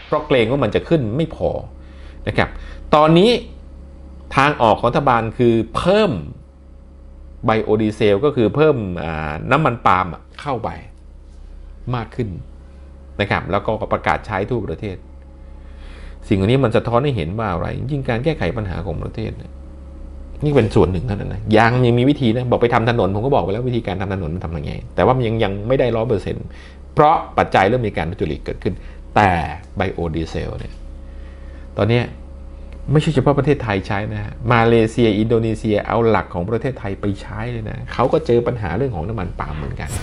เพราะเกรงว่ามันจะขึ้นไม่พอนะครับตอนนี้ทางออกของรัฐบาลคือเพิ่มไบโอดีเซลก็คือเพิ่มน้ำมันปาล์มเข้าไปมากขึ้นนะครับแล้วก็ประกาศใช้ทั่วประเทศสิ่งเหล่านี้มันสะท้อนให้เห็นว่าอะไรยิ่งการแก้ไขปัญหาของประเทศนี่เป็นส่วนหนึ่งเท่านั้นนะยังมีวิธีนะบอกไปทำถนนผมก็บอกไปแล้ววิธีการทำถนนมันทำยังไงแต่ว่ามันยังไม่ได้100%เพราะปัจจัยเริ่มมีการทุจริตเกิดขึ้นแต่ไบโอดีเซลเนี่ยตอนนี้ไม่ใช่เฉพาะประเทศไทยใช้นะฮะมาเลเซียอินโดนีเซียเอาหลักของประเทศไทยไปใช้เลยนะเขาก็เจอปัญหาเรื่องของน้ำมันปาล์มเหมือนกัน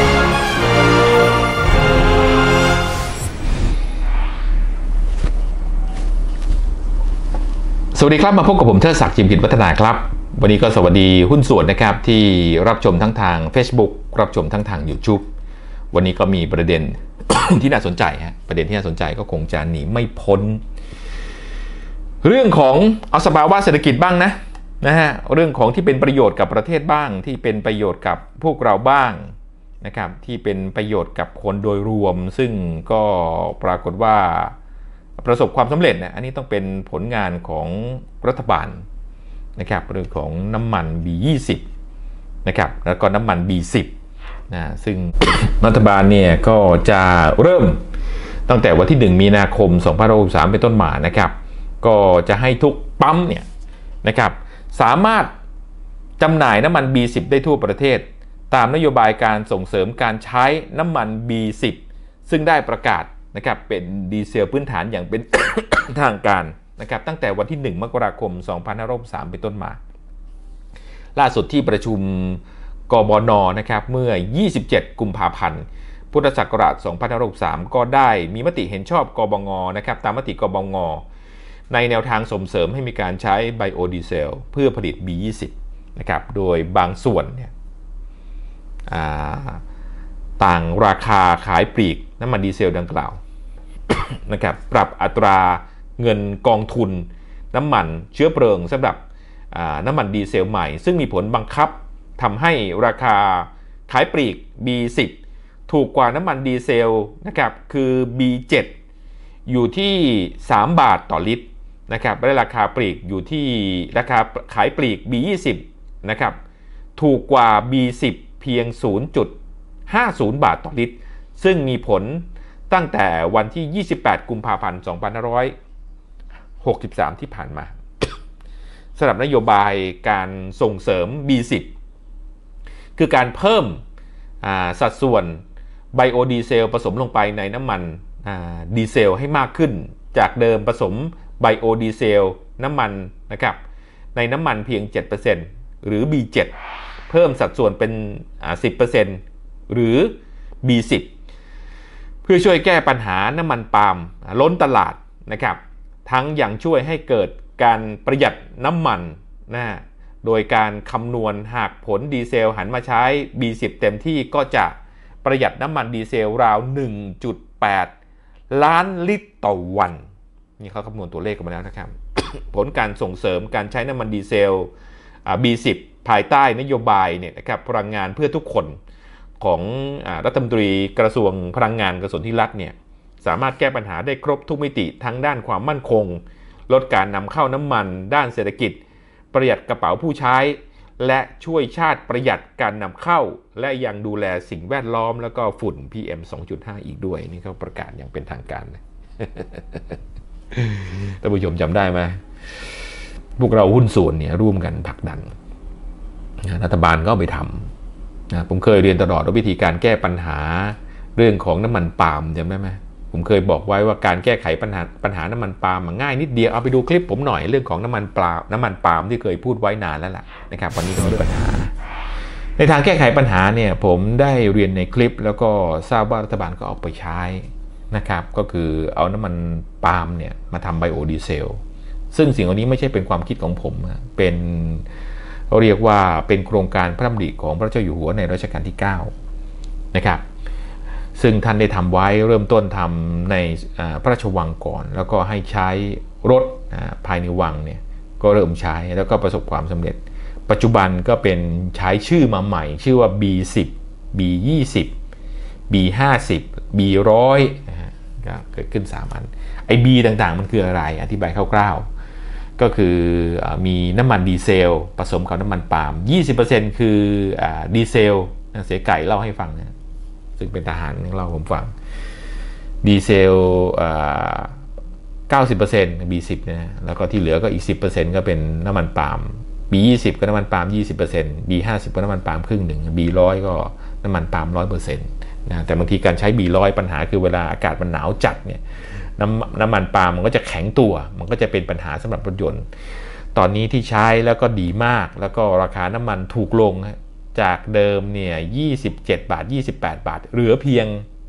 สวัสดีครับมาพบกับผมเทิดศักดิ์ จิมพินพัฒนาครับวันนี้ก็สวัสดีหุ้นส่วนนะครับที่รับชมทั้งทาง Facebook รับชมทั้งทาง YouTube วันนี้ก็มีประเด็น ที่น่าสนใจฮะประเด็นที่น่าสนใจก็คงจะหนีไม่พ้นเรื่องของเอาสภาวะเศรษฐกิจบ้างนะฮะเรื่องของที่เป็นประโยชน์กับประเทศบ้างที่เป็นประโยชน์กับพวกเราบ้างนะครับที่เป็นประโยชน์กับคนโดยรวมซึ่งก็ปรากฏว่าประสบความสำเร็จนะอันนี้ต้องเป็นผลงานของรัฐบาลนะครับเรื่องของน้ำมัน B20 นะครับแล้วก็น้ำมัน B10 นะซึ่ง รัฐบาลเนี่ยก็จะเริ่มตั้งแต่วันที่1มีนาคม2563เป็นต้นมานะครับก็จะให้ทุกปั๊มเนี่ยนะครับสามารถจำหน่ายน้ำมัน B10 ได้ทั่วประเทศตามนโยบายการส่งเสริมการใช้น้ำมัน B10 ซึ่งได้ประกาศนะครับเป็นดีเซลพื้นฐานอย่างเป็น ทางการนะครับตั้งแต่วันที่1มกราคม2563เป็นต้นมาล่าสุดที่ประชุมกบน.นะครับเมื่อ27กุมภาพันธ์พุทธศักราช2563ก็ได้มีมติเห็นชอบกบง.นะครับตามมติกบง.ในแนวทางส่งเสริมให้มีการใช้ไบโอดีเซลเพื่อผลิต B20 นะครับโดยบางส่วนเนี่ยต่างราคาขายปลีกน้ำมันดีเซลดังกล่าว นะครับปรับอัตราเงินกองทุนน้ำมันเชื้อเพลิงสำหรับน้ำมันดีเซลใหม่ซึ่งมีผลบังคับทำให้ราคาขายปลีก B10 ถูกกว่าน้ำมันดีเซลนะครับคือ B7 อยู่ที่3 บาทต่อลิตรนะครับและราคาปลีกอยู่ที่ราคาขายปลีก B20 นะครับถูกกว่า B10 เพียง 0.50 บาทต่อลิตรซึ่งมีผลตั้งแต่วันที่28กุมภาพันธ์2563ที่ผ่านมาสำหรับนโยบายการส่งเสริม B10 คือการเพิ่มสัดส่วนไบโอดีเซลผสมลงไปในน้ำมันดีเซลให้มากขึ้นจากเดิมผสมไบโอดีเซลน้ำมันนะครับในน้ำมันเพียง 7% หรือ B7 เพิ่มสัดส่วนเป็น10% หรือ B10 เพื่อช่วยแก้ปัญหาน้ำมันปาล์มล้นตลาดนะครับทั้งยังช่วยให้เกิดการประหยัดน้ำมันโดยการคำนวณหากผลดีเซลหันมาใช้ B10 เต็มที่ก็จะประหยัดน้ำมันดีเซลราว 1.8 ล้านลิตรต่อวันนี่เขาคำนวณตัวเลขกันมาแล้วนะครับ ผลการส่งเสริมการใช้น้ำมันดีเซล B10 ภายใต้นโยบายเนี่ยนะครับพลังงานเพื่อทุกคนของรัฐมนตรีกระทรวงพลังงานกระทรวงที่รัฐเนี่ยสามารถแก้ปัญหาได้ครบทุกมิติทั้งด้านความมั่นคงลดการนำเข้าน้ำมันด้านเศรษฐกิจประหยัดกระเป๋าผู้ใช้และช่วยชาติประหยัดการนำเข้าและยังดูแลสิ่งแวดล้อมแล้วก็ฝุ่น PM 2.5 อีกด้วยนี่เขาประกาศอย่างเป็นทางการนะ ท่านผู้ชมจำได้ไหมพวกเราหุ้นส่วนเนี่ยร่วมกันผลักดันรัฐบาลก็ไปทำผมเคยเรียนตลอดว่าวิธีการแก้ปัญหาเรื่องของน้ำมันปาล์มจำได้ไหมผมเคยบอกไว้ว่าการแก้ไขปัญหาน้ำมันปาล์มง่ายนิดเดียวเอาไปดูคลิปผมหน่อยเรื่องของน้ำมันปาล์มที่เคยพูดไว้นานแล้วล่ะนะครับวันนี้ก็มีปัญหาในทางแก้ไขปัญหาเนี่ยผมได้เรียนในคลิปแล้วก็ทราบว่ารัฐบาลก็ออกไปใช้นะครับก็คือเอาน้ำมันปาล์มเนี่ยมาทำไบโอดีเซลซึ่งสิ่งเหล่านี้ไม่ใช่เป็นความคิดของผมเป็นเรียกว่าเป็นโครงการพระดำริของพระเจ้าอยู่หัวในรัชกาลที่9นะครับซึ่งท่านได้ทำไว้เริ่มต้นทำในพระราชวังก่อนแล้วก็ให้ใช้รถภายในวังเนี่ยก็เริ่มใช้แล้วก็ประสบความสำเร็จปัจจุบันก็เป็นใช้ชื่อมาใหม่ชื่อว่า B10 B20 B50 B100 เกิดขึ้น3อันไอ้ B ต่างๆมันคืออะไรอธิบายคร่าวๆก็คือมีน้ำมันดีเซลผสมกับน้ำมันปาล์ม 20% คือดีเซลเสียไก่เล่าให้ฟังนะซึ่งเป็นทหารเล่าผมฟังดีเซล90% B10 นะแล้วก็ที่เหลือก็อีก 10% ก็เป็นน้ำมันปาล์ม B20 ก็น้ำมันปาล์ม 20% B50 ก็น้ำมันปาล์มครึ่งหนึ่ง B100 ก็น้ำมันปาล์ม 100% นะแต่บางทีการใช้ B100 ปัญหาคือเวลาอากาศมันหนาวจัดเนี่ยน้ำมันปาล์มมันก็จะแข็งตัวมันก็จะเป็นปัญหาสำหรับรถยนต์ตอนนี้ที่ใช้แล้วก็ดีมากแล้วก็ราคาน้ำมันถูกลงจากเดิมเนี่ย27 บาท28 บาทเหลือเพียง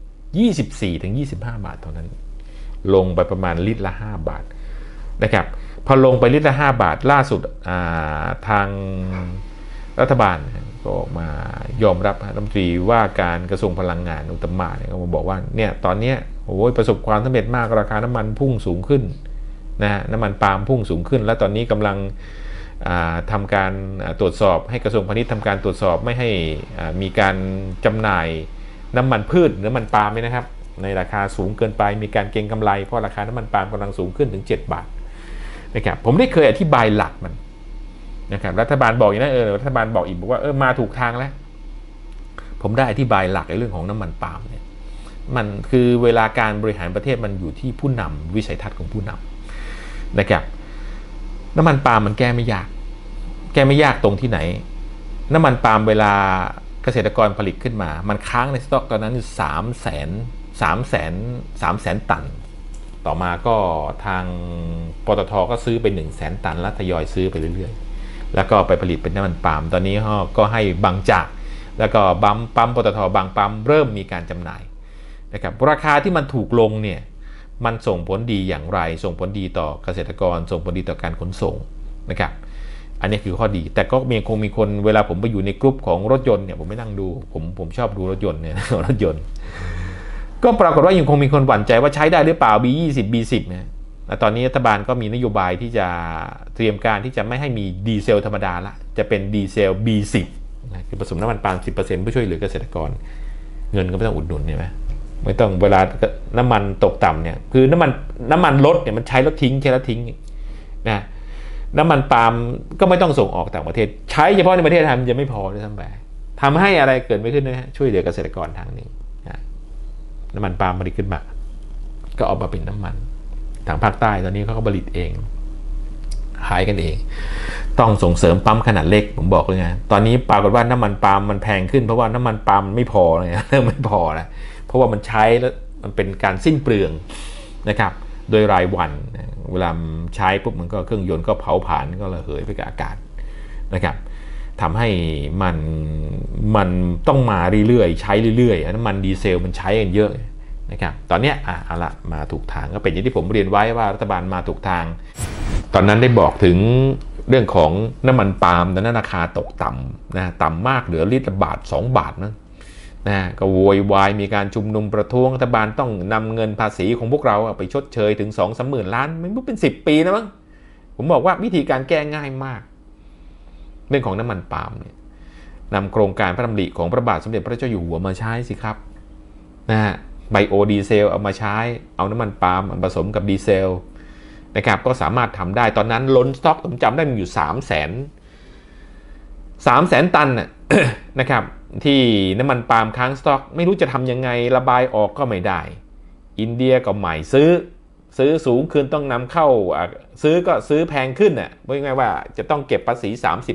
24-25 บาทเท่านั้นลงไปประมาณลิตรละ5 บาทนะครับพอลงไปลิตรละ5 บาทล่าสุดทางรัฐบาลก็ออกมายอมรับรัฐมนตรีว่าการกระทรวงพลังงานอุตตมะเนี่ยก็มาบอกว่าเนี่ยตอนนี้โอ้ยประสบความสำเร็จมากราคาน้ำมันพุ่งสูงขึ้นนะฮะน้ำมันปาล์มพุ่งสูงขึ้นแล้วตอนนี้กำลังทำการตรวจสอบให้กระทรวงพาณิชย์ทำการตรวจสอบไม่ให้มีการจำหน่ายน้ำมันพืชน้ำมันปาล์มนี่นะครับในราคาสูงเกินไปมีการเก็งกำไรเพราะราคาน้ำมันปาล์มกำลังสูงขึ้นถึง7 บาทนะครับผมได้เคยอธิบายหลักมันนะครับรัฐบาลบอกอย่างนั้นรัฐบาลบอกอีกบอกว่ามาถูกทางแล้วผมได้อธิบายหลักในเรื่องของน้ำมันปาล์มเนี่ยมันคือเวลาการบริหารประเทศมันอยู่ที่ผู้นำวิสัยทัศน์ของผู้นำนะครับน้ำมันปาล์มมันแก้ไม่ยากตรงที่ไหนน้ำมันปาล์มเวลาเกษตรกรผลิตขึ้นมามันค้างในสต็อกตอนนั้น3 แสนตันต่อมาก็ทางปตท.ก็ซื้อไป100,000 ตันแล้วทยอยซื้อไปเรื่อยๆแล้วก็ไปผลิตเป็นน้ำมันปาล์มตอนนี้ก็ให้บางจากแล้วก็ปั๊มปตท.บางปั๊มเริ่มมีการจำหน่ายนะครับราคาที่มันถูกลงเนี่ยมันส่งผลดีอย่างไรส่งผลดีต่อเกษตรกรส่งผลดีต่อการขนส่งนะครับอันนี้คือข้อดีแต่ก็มีคนเวลาผมไปอยู่ในกลุ่มของรถยนต์เนี่ยผมไม่นั่งดูผมชอบดูรถยนต์เนี่ยรถยนต์ก็ปรากฏว่ายังคงมีคนหวั่นใจว่าใช้ได้หรือเปล่า B20 B10 นะตอนนี้รัฐบาลก็มีนโยบายที่จะเตรียมการที่จะไม่ให้มีดีเซลธรรมดาละจะเป็นดีเซล B10 นะคือผสมน้ำมันปาล์ม 10% เพื่อช่วยเหลือเกษตรกรเงินก็ไม่ต้องอุดหนุนใช่ไหมไม่ต้องเวลาน้ำมันตกต่ำเนี่ยคือน้ำมันลดเนี่ยมันใช้แล้วทิ้งนะน้ำมันปาล์มก็ไม่ต้องส่งออกต่างประเทศใช้เฉพาะในประเทศไทยมันจะไม่พอด้วยซ้ำไปทำให้อะไรเกิดไม่ขึ้นนะช่วยเหลือเกษตรกรทางหนึ่งน้ำมันปาล์มผลิตขึ้นมาก็เอามาเป็นน้ำมันทางภาคใต้ตอนนี้เขาก็ผลิตเองขายกันเองต้องส่งเสริมปั๊มขนาดเล็กผมบอกเลยไงตอนนี้ปรากฏว่าน้ำมันปาล์มมันแพงขึ้นเพราะว่าน้ำมันปาล์มไม่พอเลยเริ่มไม่พอแล้วเพราะว่ามันใช้แล้วมันเป็นการสิ้นเปลืองนะครับโดยรายวันเวลาใช้ปุ๊บมันก็เครื่องยนต์ก็เผาผลาญก็ระเหยไปกับอากาศนะครับทำให้มันต้องมาเรื่อยๆใช้เรื่อยๆน้ำมันดีเซลมันใช้กันเยอะนะครับตอนนี้เอาละมาถูกทางก็เป็นอย่างที่ผมเรียนไว้ว่ารัฐบาลมาถูกทางตอนนั้นได้บอกถึงเรื่องของน้ำมันปาล์มตอนนั้นราคาตกต่ำนะต่ำมากเหลือลิตรละบาท2 บาทนะก็โวยวายมีการชุมนุมประท้วงรัฐบาลต้องนำเงินภาษีของพวกเราไปชดเชยถึง 2-3 หมื่นล้านมันเป็น10 ปีนะมั้งผมบอกว่าวิธีการแก้ง่ายมากเรื่องของน้ำมันปาล์มเนี่ยนำโครงการพระดำริของพระบาทสมเด็จพระเจ้าอยู่หัวมาใช้สิครับไบโอดีเซลเอามาใช้เอาน้ำมันปาล์มผสมกับดีเซลนะครับก็สามารถทำได้ตอนนั้นล้นสต็อกผมจำได้มันอยู่3 แสนตันนะครับที่น้ำมันปาล์มค้างสต็อกไม่รู้จะทำยังไงระบายออกก็ไม่ได้อินเดียก็ใหม่ซื้อสูงขึ้นต้องนำเข้าซื้อแพงขึ้นว่าไงว่าจะต้องเก็บภาษี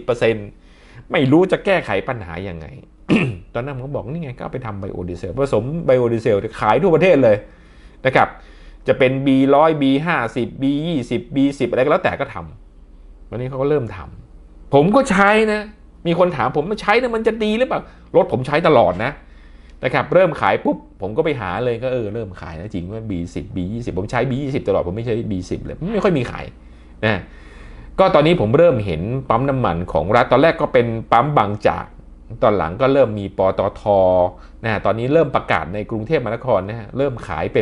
30% ไม่รู้จะแก้ไขปัญหายังไง ตอนนั้นผมก็บอกนี่ไงก็ไปทำไบโอดีเซลผสมไบโอดีเซลขายทั่วประเทศเลยนะครับจะเป็น B100 B50 B20 B10 อะไรก็แล้วแต่ก็ทำวันนี้เขาก็เริ่มทำผมก็ใช้นะมีคนถามผมมาใช้นะมันจะดีหรือเปล่ารถผมใช้ตลอดนะครับเริ่มขายปุ๊บผมก็ไปหาเลยก็เริ่มขายนะจริงว่า B10 B20 ผมใช้ B20 ตลอดผมไม่ใช้ B10 เลยไม่ค่อยมีขายนะก็ตอนนี้ผมเริ่มเห็นปั๊มน้ำมันของรัฐตอนแรกก็เป็นปั๊มบางจากตอนหลังก็เริ่มมีปตท.ตอนนี้เริ่มประกาศในกรุงเทพมหานครเริ่มขายเป็น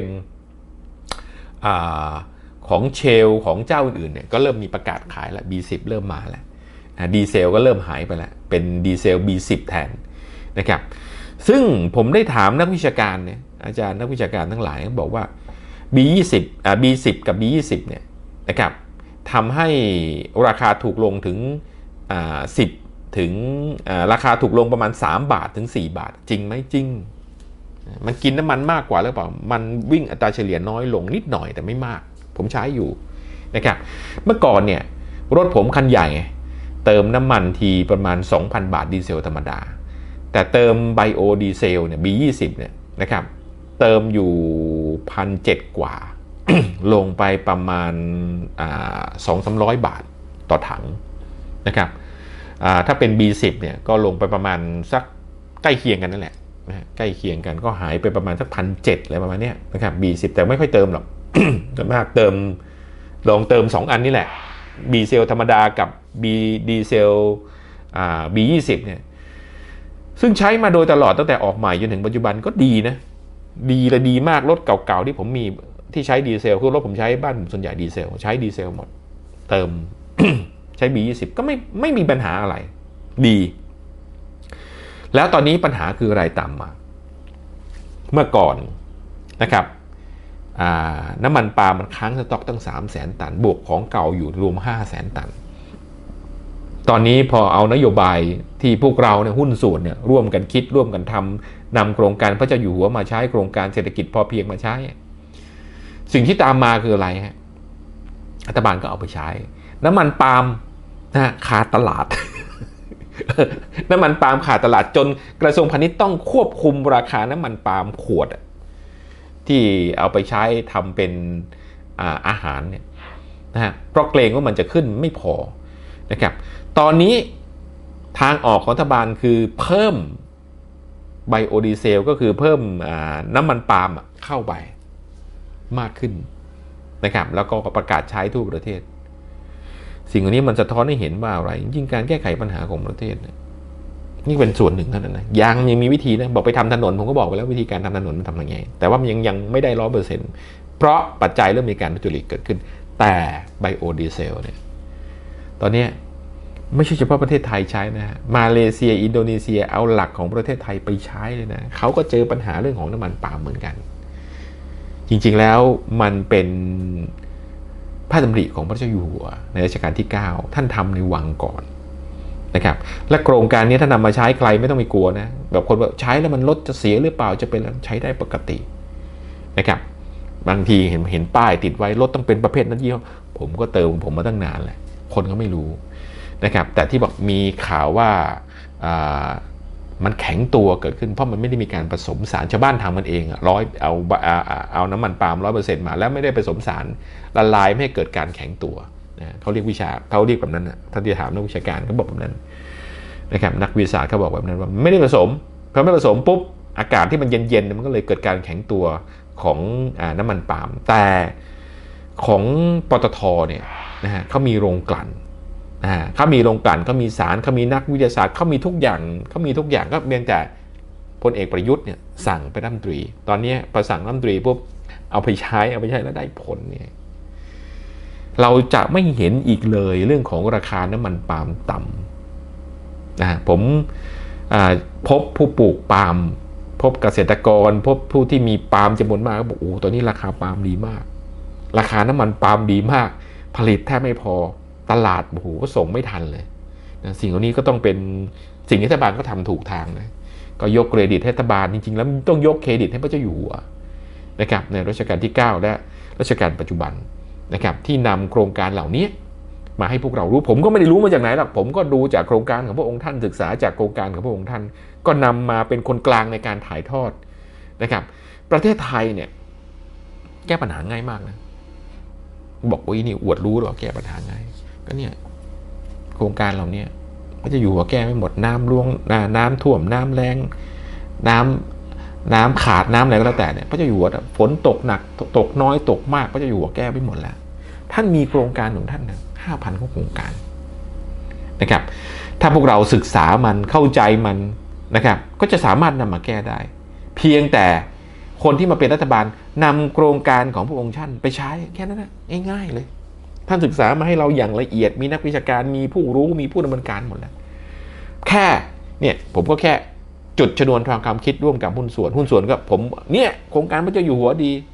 ของเชลของเจ้าอื่นๆเนี่ยก็เริ่มมีประกาศขายแล้ว B10 เริ่มมาแล้วดีเซลก็เริ่มหายไปแล้วเป็นดีเซล B10 แทนนะครับซึ่งผมได้ถามนักวิชาการเนี่ยอาจารย์นักวิชาการทั้งหลายบอกว่า B20 B10 กับ B20 เนี่ยนะครับทำให้ราคาถูกลงถึง10ถึงราคาถูกลงประมาณ3 บาทถึง4 บาทจริงไหมจริงมันกินน้ำมันมากกว่าหรือเปล่ามันวิ่งอัตราเฉลี่ยน้อยลงนิดหน่อยแต่ไม่มากผมใช้อยู่นะครับเมื่อก่อนเนี่ยรถผมคันใหญ่เติมน้ำมันทีประมาณ 2,000 บาทดีเซลธรรมดาแต่เติมไบโอดีเซลเนี่ย B20 เนี่ยนะครับเติมอยู่ 1,700 กว่า ลงไปประมาณ200-300 บาทต่อถังนะครับถ้าเป็น B10 เนี่ยก็ลงไปประมาณสักใกล้เคียงกันนั่นแหละนะใกล้เคียงกันก็หายไปประมาณสัก 1,700 อะไรประมาณนี้นะครับ B10 แต่ไม่ค่อยเติมหรอก ส่วนมากลองเติม2 อันนี่แหละดีเซลธรรมดากับดีเซลB20 เนี่ยซึ่งใช้มาโดยตลอดตั้งแต่ออกใหม่จนถึงปัจจุบันก็ดีนะดีมากรถเก่าๆที่ผมมีที่ใช้ดีเซลคือรถผมใช้บ้านส่วนใหญ่ดีเซลใช้ดีเซลหมดเติม ใช้ B20 ก็ไม่มีปัญหาอะไรดีแล้วตอนนี้ปัญหาคืออะไรตามมาเมื่อก่อนนะครับน้ำมันปาล์มมันค้างสต็อกตั้ง 300,000 ตันบวกของเก่าอยู่รวม 500,000 ตันตอนนี้พอเอานโยบายที่พวกเราเนี่ยหุ้นส่วนเนี่ยร่วมกันคิดร่วมกันทำนำโครงการพระเจ้าอยู่หัวมาใช้โครงการเศรษฐกิจพอเพียงมาใช้สิ่งที่ตามมาคืออะไรฮะรัฐบาลก็เอาไปใช้น้ำมันปาล์มนะขาดตลาด น้ำมันปาล์มขาดตลาดจนกระทรวงพาณิชย์ต้องควบคุมราคาน้ำมันปาล์มขวดที่เอาไปใช้ทำเป็นอาหารเนี่ยนะฮะเพราะเกรงว่ามันจะขึ้นไม่พอนะครับตอนนี้ทางออกของรัฐบาลคือเพิ่มไบโอดีเซลก็คือเพิ่มน้ำมันปาล์มเข้าไปมากขึ้นนะครับแล้วก็ประกาศใช้ทั่วประเทศสิ่งเหล่านี้มันสะท้อนให้เห็นว่าอะไรจริงๆการแก้ไขปัญหาของประเทศนี่เป็นส่วนหนึ่งเท่านั้นนะยังมีวิธีนะบอกไปทำถนนผมก็บอกไปแล้ววิธีการทำถนนมันทำยังไงแต่ว่ามันยังไม่ได้ 100% เพราะปัจจัยเริ่มมีการทุจริตเกิดขึ้นแต่ไบโอดีเซลเนี่ยตอนนี้ไม่ใช่เฉพาะประเทศไทยใช้นะมาเลเซียอินโดนีเซียเอาหลักของประเทศไทยไปใช้เลยนะเขาก็เจอปัญหาเรื่องของน้ำมันปาล์มเหมือนกันจริงๆแล้วมันเป็นพระดำริของพระเจ้าอยู่หัวในรัชกาลที่ 9ท่านทำในวังก่อนนะครับและโครงการนี้ถ้านำมาใช้ใครไม่ต้องไปกลัวนะแบบคนแบบใช้แล้วมันรถจะเสียหรือเปล่าจะเป็นใช้ได้ปกตินะครับบางทีเห็นป้ายติดไว้รถต้องเป็นประเภทนั้นยี่ห้อผมก็เติมผมมาตั้งนานแหละคนก็ไม่รู้นะครับแต่ที่บอกมีข่าวว่ามันแข็งตัวเกิดขึ้นเพราะมันไม่ได้มีการผสมสารชาวบ้านทำมันเองเอาน้ำมันปาล์ม 100% มาแล้วไม่ได้ผสมสารละลายไม่ให้เกิดการแข็งตัวนะเขาเรียกแบบนั้นนะถ้าที่ถามนักวิชาการเขาบอกแบบนั้นนะครับนักวิทยาศาสตร์เขาบอกแบบนั้นว่าไม่ได้ผสมพอไม่ผสมปุ๊บอากาศที่มันเย็นๆมันก็เลยเกิดการแข็งตัวของน้ำมันปาล์มแต่ของปตทเนี่ยนะฮะเขามีโรงกลั่นเขามีโรงกลั่นเขามีสารเขามีนักวิทยาศาสตร์เขามีทุกอย่างก็เพียงแต่พลเอกประยุทธ์เนี่ยสั่งไปรัฐมนตรีตอนนี้พอสั่งรัฐมนตรีปุ๊บเอาไปใช้แล้วได้ผลเนี่ยเราจะไม่เห็นอีกเลยเรื่องของราคาน้ำมันปาล์มต่ำนะผมพบผู้ปลูกปาล์มพบเกษตรกรพบผู้ที่มีปาล์มจำนวนมากก็บอกโอ้ตอนนี้ราคาปาล์มดีมากราคาน้ำมันปาล์มดีมากผลิตแทบไม่พอตลาดโอ้โหก็ส่งไม่ทันเลยนะสิ่งเหล่านี้ก็ต้องเป็นสิ่งที่รัฐบาลก็ทำถูกทางนะก็ยกเครดิตให้รัฐบาลจริงๆแล้วต้องยกเครดิตให้พระเจ้าอยู่หัวนะครับในรัชกาลที่ 9และรัชกาลปัจจุบันนะครับที่นำโครงการเหล่านี้มาให้พวกเรารู้ผมก็ไม่ได้รู้มาจากไหนหรอกผมก็ดูจากโครงการของพระองค์ท่านศึกษาจากโครงการของพระองค์ท่านก็นำมาเป็นคนกลางในการถ่ายทอดนะครับประเทศไทยเนี่ยแก้ปัญหาง่ายมากนะบอกว่านี่อวดรู้หรอแก้ปัญหาง่ายก็เนี่ยโครงการเหล่านี้ก็จะอยู่หัวแก้ไม่หมดน้ำท่วมน้ำแรงน้ำขาดน้ำอะไรก็แล้วแต่เนี่ยพระเจ้าอยู่หัวฝนตกหนักตกน้อยตกมากพระเจ้าอยู่หัวแก้ไปหมดแล้วท่านมีโครงการของท่านนะ 5,000 โครงการนะครับถ้าพวกเราศึกษามันเข้าใจมันนะครับก็จะสามารถนำมาแก้ได้เพียงแต่คนที่มาเป็นรัฐบาลนำโครงการของพระองค์ท่านไปใช้แค่นั้นนะง่ายๆเลยท่านศึกษามาให้เราอย่างละเอียดมีนักวิชาการมีผู้รู้มีผู้ดำเนินการหมดแล้วแค่เนี่ยผมก็แค่จุดชนวนทางความคิดร่วมกับหุ้นส่วนก็ผมเนี่ยโครงการพระเจ้าอยู่หัวดี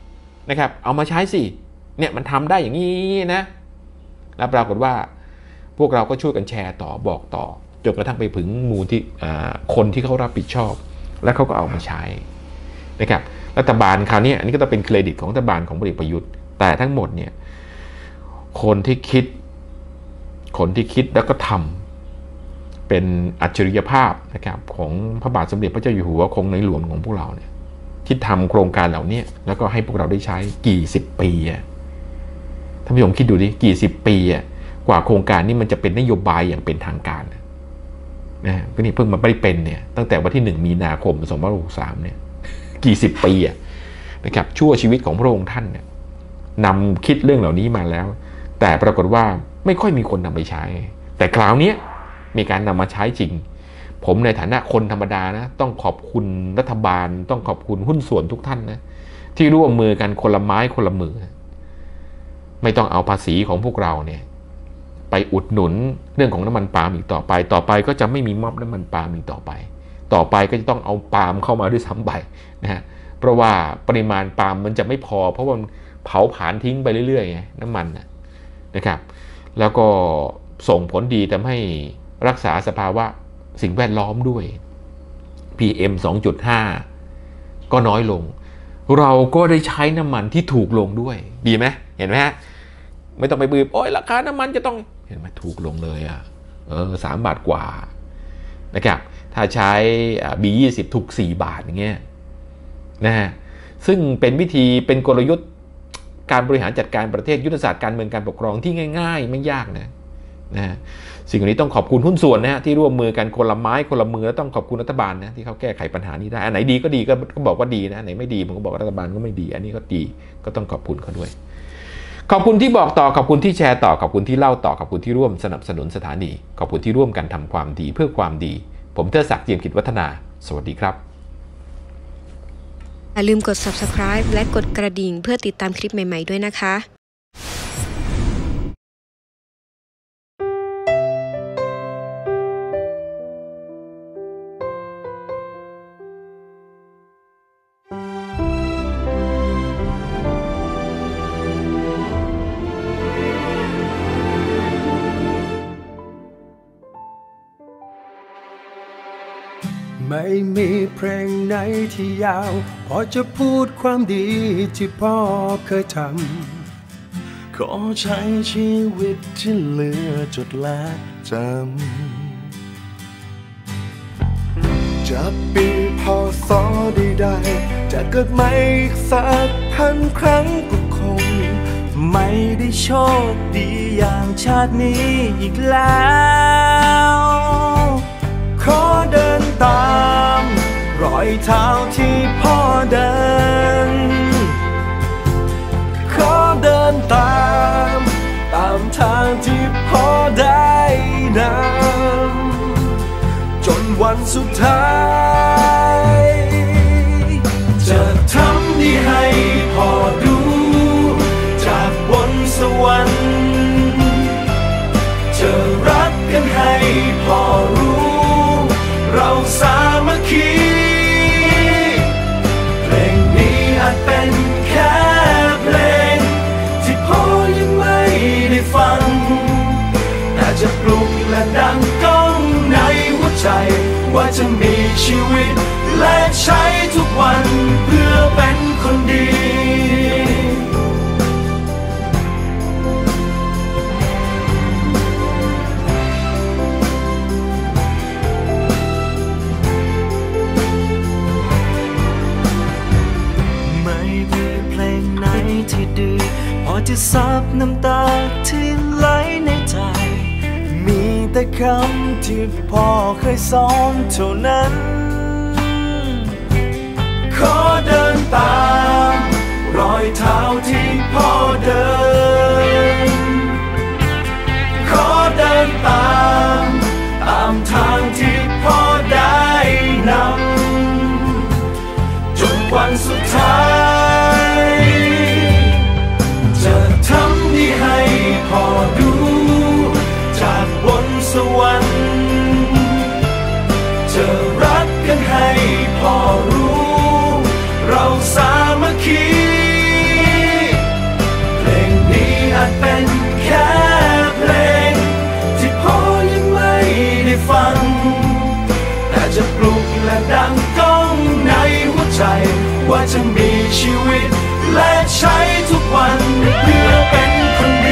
นะครับเอามาใช้สิเนี่ยมันทำได้อย่างนี้นะแล้วปรากฏว่าพวกเราก็ช่วยกันแชร์ต่อบอกต่อจนกระทั่งไปถึงมูลที่คนที่เขารับผิดชอบแล้วเขาก็เอามาใช้นะครับรัฐบาลคราวนี้อันนี้ก็ต้องเป็นเครดิตของรัฐบาลของพลเอกประยุทธ์แต่ทั้งหมดเนี่ยคนที่คิดแล้วก็ทำเป็นอัจฉริยภาพนะครับของพระบาทสมเด็จพระเจ้าอยู่หัวคงในหลวงของพวกเราเนี่ยที่ทำโครงการเหล่านี้แล้วก็ให้พวกเราได้ใช้กี่สิบปีท่านผู้ชมคิดดูดิกี่สิบปีกว่าโครงการนี้มันจะเป็นนโยบายอย่างเป็นทางการนะก็นี่เพิ่งมาได้เป็นเนี่ยตั้งแต่วันที่1 มีนาคม 2563เนี่ยกี่สิบปีนะครับชั่วชีวิตของพระองค์ท่านเนี่ยนำคิดเรื่องเหล่านี้มาแล้วแต่ปรากฏว่าไม่ค่อยมีคนนำไปใช้แต่คราวนี้มีการนำมาใช้จริงผมในฐานะคนธรรมดานะต้องขอบคุณรัฐบาลต้องขอบคุณหุ้นส่วนทุกท่านนะที่ร่วมมือกันคนละไม้คนละมือไม่ต้องเอาภาษีของพวกเราเนี่ยไปอุดหนุนเรื่องของน้ำมันปาล์มอีกต่อไปก็จะไม่มีม็อบน้ำมันปาล์มอีกต่อไปก็จะต้องเอาปาล์มเข้ามาด้วยซ้ำไปนะฮะเพราะว่าปริมาณปาล์มมันจะไม่พอเพราะว่าเผาผลาญทิ้งไปเรื่อยๆไงน้ำมันนะครับแล้วก็ส่งผลดีทำให้รักษาสภาวะสิ่งแวดล้อมด้วย PM 2.5 ก็น้อยลงเราก็ได้ใช้น้ำมันที่ถูกลงด้วยดีไหมเห็นไหมฮะไม่ต้องไปบืบโอ้ยราคาน้ำมันจะต้องเห็นไหมถูกลงเลย3 บาทกว่านะครับถ้าใช้ B20 ถูก4 บาทอย่างเงี้ยนะฮะซึ่งเป็นวิธีเป็นกลยุทธ์การบริหารจัดการประเทศยุทธศาสตร์การเมืองการปกครองที่ง่ายๆไม่ยากนะสิ่งนี้ต้องขอบคุณหุ้นส่วนนะฮะที่ร่วมมือกันคนละไม้คนละมือแล้วต้องขอบคุณรัฐบาลนะที่เขาแก้ไขปัญหานี้ได้อันไหนดีก็ดีก็บอกว่าดีนะอันไหนไม่ดีผมก็บอกรัฐบาลก็ไม่ดีอันนี้ก็ดีก็ต้องขอบคุณเขาด้วยขอบคุณที่บอกต่อขอบคุณที่แชร์ต่อขอบคุณที่เล่าต่อขอบคุณที่ร่วมสนับสนุนสถานีขอบคุณที่ร่วมกันทำความดีเพื่อความดีผมเทิดศักดิ์ เจียมกิจวัฒนาสวัสดีครับอย่าลืมกด Subscribe และกดกระดิ่งเพื่อติดตามคลิปใหม่ๆด้วยนะคะไม่มีเพลงไหนที่ยาวพอจะพูดความดีที่พ่อเคยทำขอใช้ชีวิตที่เหลือจดและจำจะปีพศใดๆจะเกิดใหม่อีกสัก1,000 ครั้งก็คงไม่ได้โชคดีอย่างชาตินี้อีกแล้วขอเดินตามรอยเท้าที่พ่อเดินขอเดินตามทางที่พ่อได้นำจนวันสุดท้ายจะทำดีให้พ่อดูจากบนสวรรค์จะรักกันให้พ่อรู้เราสามัคคีเพลงนี้อาจเป็นแค่เพลงที่พ่อยังไม่ได้ฟังแต่จะปลุกและดังก้องในหัวใจว่าจะมีชีวิตและใช้ทุกวันเพื่อเป็นคนดีที่ดีพอจะซับน้ำตาที่ไหลในใจมีแต่คำที่พ่อเคยสอนเท่านั้นขอเดินตามรอยเท้าที่พ่อเดินขอเดินตามทางที่พ่อได้นำจนวันสุดท้ายจะทำดีให้พ่อดูจากบนสวรรค์จะรักกันให้พ่อรู้เราสามัคคีว่าจะมีชีวิตและใช้ทุกวันเพื่อเป็นคนดี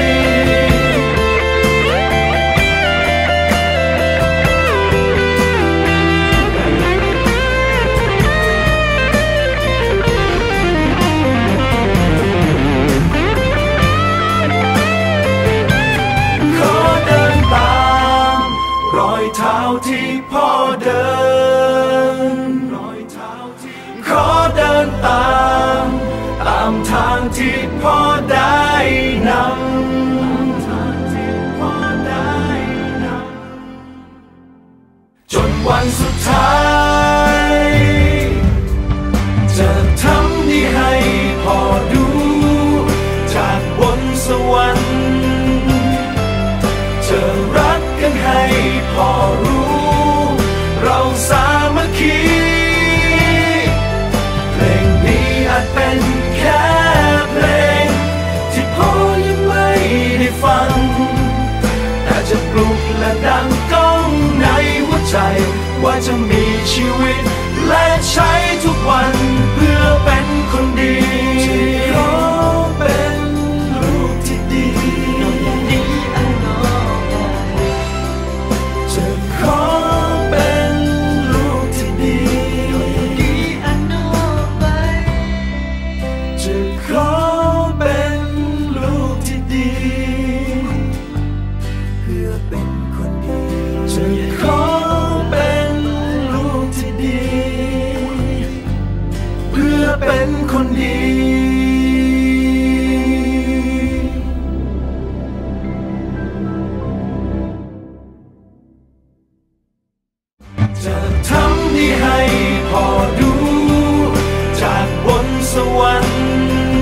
เท้าที่พ่อเดินขอเดินตามทางที่พ่อได้นำจนวันสุดท้ายจะทำดีให้พ่อดูจากบนสวรรค์จะรักกันให้พ่อรู้เราสามัคคีเพลงนี้อาจเป็นแค่เพลงที่พ่อยังไม่ได้ฟังแต่จะปลุกและดังก้องในหัวใจว่าจะมีชีวิตและใช้ทุกวันเพื่อเป็นคนดีขอเป็นลูกที่ดีจะขอเป็นลูกที่ดีจะขอเป็นลูกที่ดีเพื่อเป็นคนดีจะขอเป็นลูกที่ดีเพื่อเป็นคนดีจะทำดีให้พ่อดูจากบนสวรรค์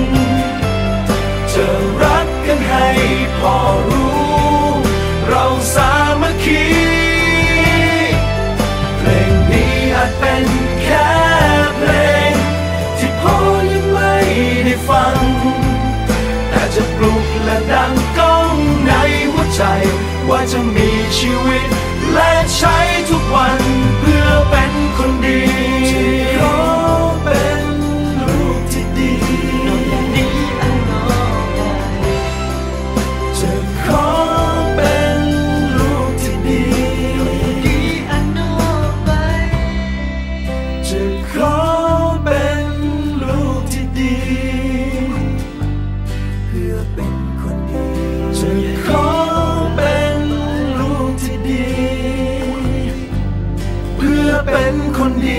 จะรักกันให้พ่อรู้เราสามัคคีเพลงนี้อาจเป็นแค่เพลงที่พ่อยังไม่ได้ฟังแต่จะปลุกและดังก้องในหัวใจว่าจะมีชีวิตและใช้ทุกวันเพื่อเป็นคนดีขอเป็นลูกที่ดีจะขอเป็นลูกที่ดีจะขอเป็นลูกที่ดีเพื่อเป็นคนดีจะขอเป็นลูกที่ดีเพื่อเป็นคนดี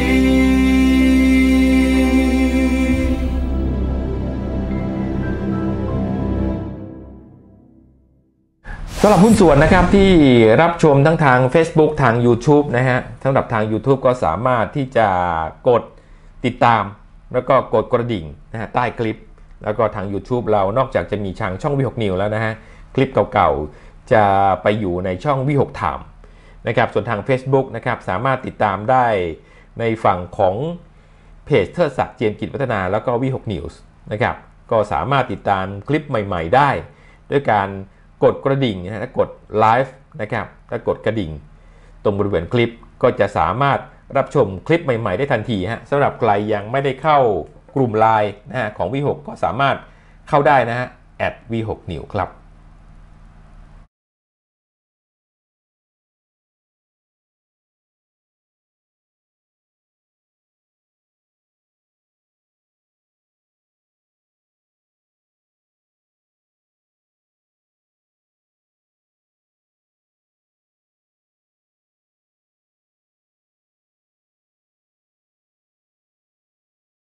สำหรับหุ้นส่วนนะครับที่รับชมทั้งทาง Facebook ทาง YouTube นะฮะสำหรับทาง YouTube ก็สามารถที่จะกดติดตามแล้วก็กดกระดิ่งนะฮะใต้คลิปแล้วก็ทาง YouTube เรานอกจากจะมีช่องวิหกนิวแล้วนะฮะคลิปเก่าๆจะไปอยู่ในช่องวิหกไทม์นะครับส่วนทาง Facebook นะครับสามารถติดตามได้ในฝั่งของเพจเทิดศักดิ์เจียมกิจวัฒนาแล้วก็วิหกนิวส์นะครับก็สามารถติดตามคลิปใหม่ๆได้ด้วยการกดกระดิ่งนะฮะกดไลฟ์นะครับถ้ากดกระดิ่งตรงบริเวณคลิปก็จะสามารถรับชมคลิปใหม่ๆได้ทันทีฮะสำหรับใครยังไม่ได้เข้ากลุ่มไลน์นะฮะของวิหกก็สามารถเข้าได้นะฮะ@วิหกนิวครับ